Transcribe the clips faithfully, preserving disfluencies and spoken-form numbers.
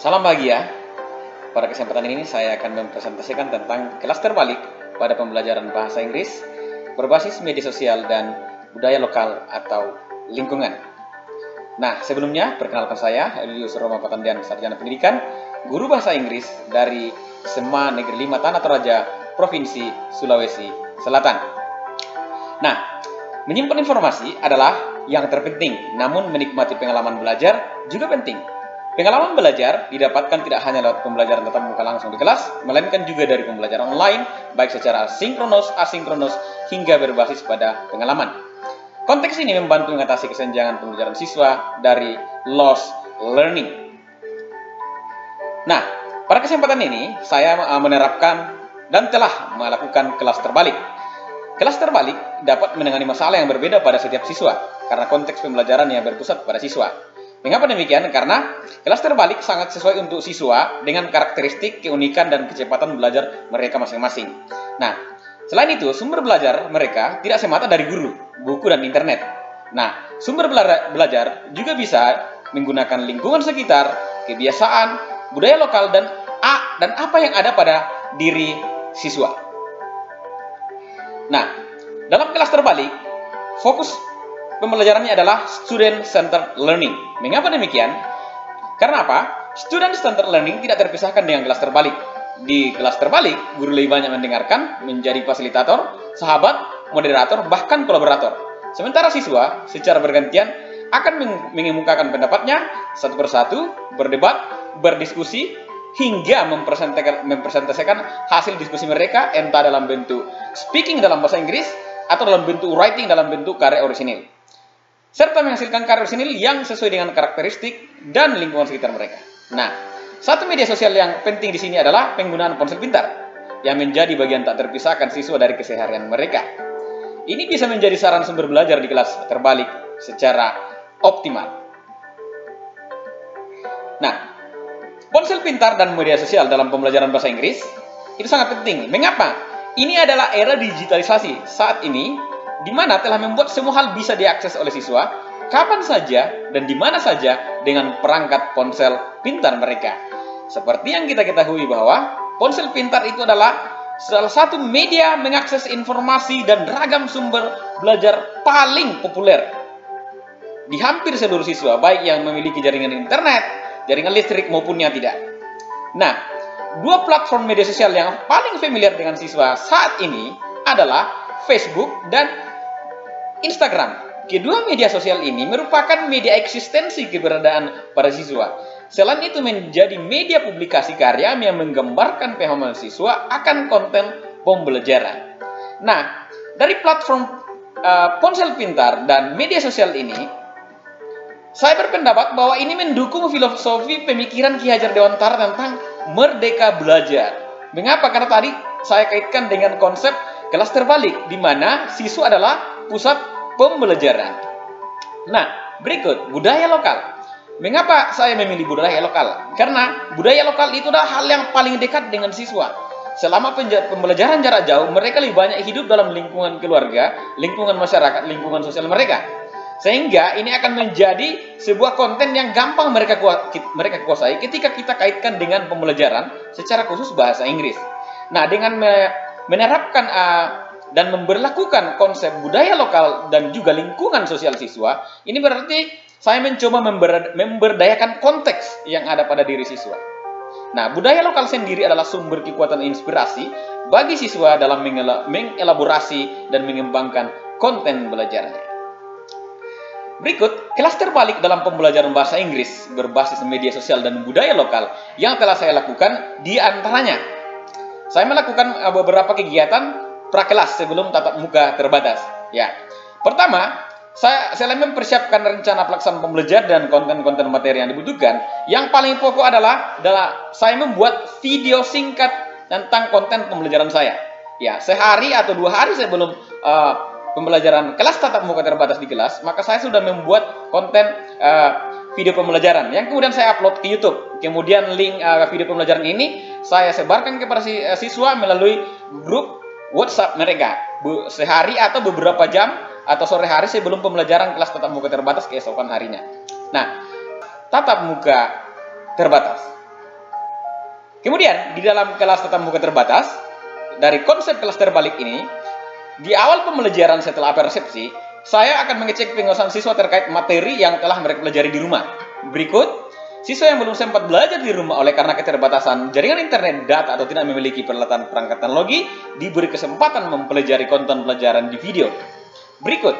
Salam bahagia. Pada kesempatan ini saya akan mempresentasikan tentang kelas terbalik pada pembelajaran bahasa Inggris berbasis media sosial dan budaya lokal atau lingkungan. Nah, sebelumnya perkenalkan saya Elius Roma Patandian, Sarjana Pendidikan, guru bahasa Inggris dari Sema Negeri lima Tanah Toraja, Provinsi Sulawesi Selatan. Nah, menyimpan informasi adalah yang terpenting, namun menikmati pengalaman belajar juga penting. Pengalaman belajar didapatkan tidak hanya lewat pembelajaran tatap muka langsung di kelas, melainkan juga dari pembelajaran online, baik secara sinkronus, asinkronus, hingga berbasis pada pengalaman. Konteks ini membantu mengatasi kesenjangan pembelajaran siswa dari lost learning. Nah, pada kesempatan ini saya menerapkan dan telah melakukan kelas terbalik. Kelas terbalik dapat menangani masalah yang berbeda pada setiap siswa, karena konteks pembelajaran yang berpusat pada siswa. Mengapa demikian? Karena kelas terbalik sangat sesuai untuk siswa dengan karakteristik, keunikan, dan kecepatan belajar mereka masing-masing. Nah, selain itu, sumber belajar mereka tidak semata dari guru, buku, dan internet. Nah, sumber belajar juga bisa menggunakan lingkungan sekitar, kebiasaan, budaya lokal, dan A dan apa yang ada pada diri siswa. Nah, dalam kelas terbalik, fokus pembelajarannya adalah student-centered learning. Mengapa demikian? Karena apa? Student-centered learning tidak terpisahkan dengan kelas terbalik. Di kelas terbalik, guru lebih banyak mendengarkan, menjadi fasilitator, sahabat, moderator, bahkan kolaborator. Sementara siswa secara bergantian akan mengemukakan pendapatnya satu persatu, berdebat, berdiskusi, hingga mempresentasikan hasil diskusi mereka entah dalam bentuk speaking dalam bahasa Inggris atau dalam bentuk writing dalam bentuk karya orisinil, serta menghasilkan karya orisinil yang sesuai dengan karakteristik dan lingkungan sekitar mereka. Nah, satu media sosial yang penting di sini adalah penggunaan ponsel pintar yang menjadi bagian tak terpisahkan siswa dari keseharian mereka. Ini bisa menjadi sarana sumber belajar di kelas terbalik secara optimal. Nah, ponsel pintar dan media sosial dalam pembelajaran bahasa Inggris itu sangat penting. Mengapa? Ini adalah era digitalisasi saat ini, di mana telah membuat semua hal bisa diakses oleh siswa kapan saja dan di mana saja dengan perangkat ponsel pintar mereka. Seperti yang kita ketahui bahwa ponsel pintar itu adalah salah satu media mengakses informasi dan ragam sumber belajar paling populer di hampir seluruh siswa, baik yang memiliki jaringan internet, jaringan listrik maupun yang tidak. Nah, dua platform media sosial yang paling familiar dengan siswa saat ini adalah Facebook dan Instagram. Kedua media sosial ini merupakan media eksistensi keberadaan para siswa. Selain itu menjadi media publikasi karya yang menggambarkan pemahaman siswa akan konten pembelajaran. Nah, dari platform uh, ponsel pintar dan media sosial ini, saya berpendapat bahwa ini mendukung filosofi pemikiran Ki Hajar Dewantara tentang merdeka belajar. Mengapa? Karena tadi saya kaitkan dengan konsep kelas terbalik, di mana siswa adalah pusat pembelajaran. Nah, berikut budaya lokal. Mengapa saya memilih budaya lokal? Karena budaya lokal itu adalah hal yang paling dekat dengan siswa. Selama pembelajaran jarak jauh, mereka lebih banyak hidup dalam lingkungan keluarga, lingkungan masyarakat, lingkungan sosial mereka. Sehingga ini akan menjadi sebuah konten yang gampang mereka mereka kuasai ketika kita kaitkan dengan pembelajaran secara khusus bahasa Inggris. Nah, dengan menerapkan uh, dan memberlakukan konsep budaya lokal dan juga lingkungan sosial siswa, ini berarti saya mencoba member, memberdayakan konteks yang ada pada diri siswa. Nah, budaya lokal sendiri adalah sumber kekuatan inspirasi bagi siswa dalam mengelaborasi dan mengembangkan konten belajarnya. Berikut, kelas terbalik dalam pembelajaran bahasa Inggris berbasis media sosial dan budaya lokal yang telah saya lakukan di antaranya. Saya melakukan beberapa kegiatan prakelas sebelum tatap muka terbatas. Ya, pertama, saya selain mempersiapkan rencana pelaksanaan pembelajaran dan konten-konten materi yang dibutuhkan, yang paling pokok adalah, adalah saya membuat video singkat tentang konten pembelajaran saya. Ya, sehari atau dua hari sebelum uh, pembelajaran kelas tatap muka terbatas di kelas, maka saya sudah membuat konten uh, video pembelajaran yang kemudian saya upload ke YouTube. Kemudian link uh, video pembelajaran ini saya sebarkan kepada si, uh, siswa melalui grup WhatsApp mereka sehari atau beberapa jam atau sore hari sebelum pembelajaran kelas tatap muka terbatas keesokan harinya. Nah, tatap muka terbatas. Kemudian, di dalam kelas tatap muka terbatas, dari konsep kelas terbalik ini, di awal pembelajaran setelah persepsi, saya akan mengecek penguasaan siswa terkait materi yang telah mereka pelajari di rumah. Berikut, siswa yang belum sempat belajar di rumah oleh karena keterbatasan jaringan internet, data, atau tidak memiliki peralatan perangkat teknologi, diberi kesempatan mempelajari konten pelajaran di video. Berikut,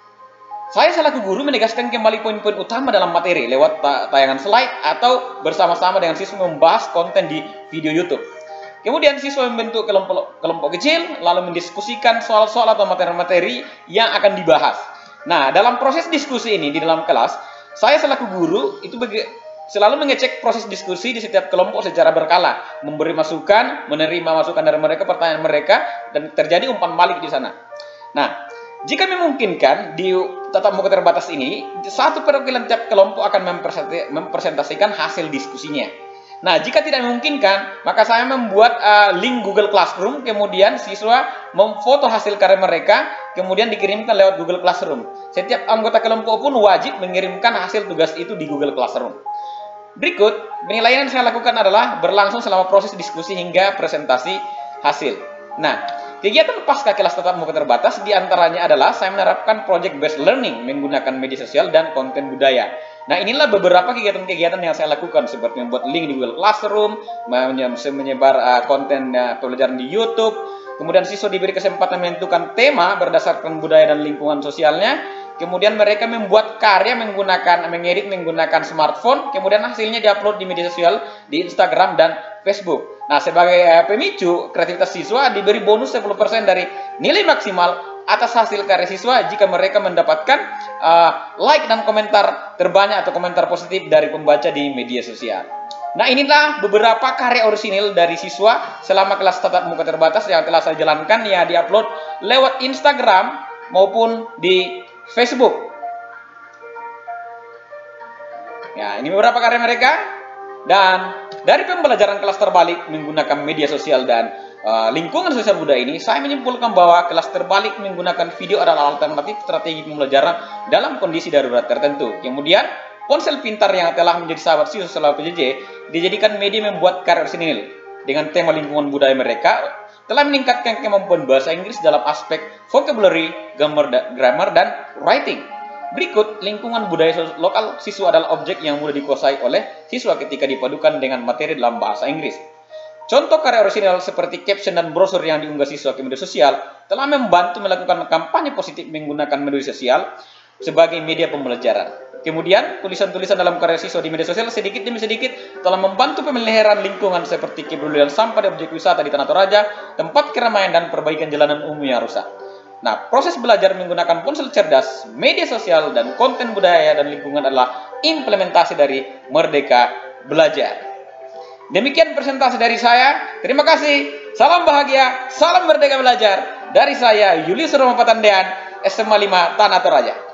saya selaku guru menegaskan kembali poin-poin utama dalam materi lewat tayangan slide atau bersama-sama dengan siswa membahas konten di video YouTube. Kemudian siswa membentuk kelompok, kelompok kecil, lalu mendiskusikan soal-soal atau materi-materi yang akan dibahas. Nah, dalam proses diskusi ini di dalam kelas, saya selaku guru itu bagi, selalu mengecek proses diskusi di setiap kelompok secara berkala, memberi masukan, menerima masukan dari mereka, pertanyaan mereka, dan terjadi umpan balik di sana. Nah, jika memungkinkan di tatap muka terbatas ini, satu perwakilan tiap kelompok akan mempresentasikan hasil diskusinya. Nah, jika tidak memungkinkan, maka saya membuat uh, link Google Classroom, kemudian siswa memfoto hasil karya mereka, kemudian dikirimkan lewat Google Classroom. Setiap anggota kelompok pun wajib mengirimkan hasil tugas itu di Google Classroom. Berikut, penilaian yang saya lakukan adalah berlangsung selama proses diskusi hingga presentasi hasil. Nah, kegiatan pasca kelas tatap muka terbatas diantaranya adalah saya menerapkan project based learning menggunakan media sosial dan konten budaya. Nah, inilah beberapa kegiatan-kegiatan yang saya lakukan, seperti membuat link di Google Classroom, menyebar uh, konten uh, pelajaran di YouTube, kemudian siswa diberi kesempatan menentukan tema berdasarkan budaya dan lingkungan sosialnya, kemudian mereka membuat karya menggunakan, mengedit menggunakan smartphone, kemudian hasilnya diupload di media sosial, di Instagram dan Facebook. Nah, sebagai uh, pemicu kreativitas siswa diberi bonus sepuluh persen dari nilai maksimal atas hasil karya siswa jika mereka mendapatkan uh, like dan komentar terbanyak atau komentar positif dari pembaca di media sosial. Nah, inilah beberapa karya orisinil dari siswa selama kelas tatap muka terbatas yang telah saya jalankan, ya diupload lewat Instagram maupun di Facebook. Ya, ini beberapa karya mereka. Dan dari pembelajaran kelas terbalik menggunakan media sosial dan uh, lingkungan sosial budaya ini, saya menyimpulkan bahwa kelas terbalik menggunakan video adalah alternatif strategi pembelajaran dalam kondisi darurat tertentu. Kemudian, ponsel pintar yang telah menjadi sahabat siswa selama P J J dijadikan media membuat karya orisinil dengan tema lingkungan budaya mereka, telah meningkatkan kemampuan bahasa Inggris dalam aspek vocabulary, grammar, dan writing. Berikut, lingkungan budaya lokal siswa adalah objek yang mudah dikuasai oleh siswa ketika dipadukan dengan materi dalam bahasa Inggris. Contoh karya orisinal seperti caption dan brosur yang diunggah siswa ke media sosial telah membantu melakukan kampanye positif menggunakan media sosial sebagai media pembelajaran. Kemudian, tulisan-tulisan dalam karya siswa di media sosial sedikit demi sedikit telah membantu pemeliharaan lingkungan seperti kepedulian sampah di objek wisata di Tanah Toraja, tempat keramaian, dan perbaikan jalanan umum yang rusak. Nah, proses belajar menggunakan ponsel cerdas, media sosial, dan konten budaya dan lingkungan adalah implementasi dari Merdeka Belajar. Demikian presentasi dari saya. Terima kasih. Salam bahagia, salam Merdeka Belajar. Dari saya, Julius Romo Patandean, S M A lima Tanah Toraja.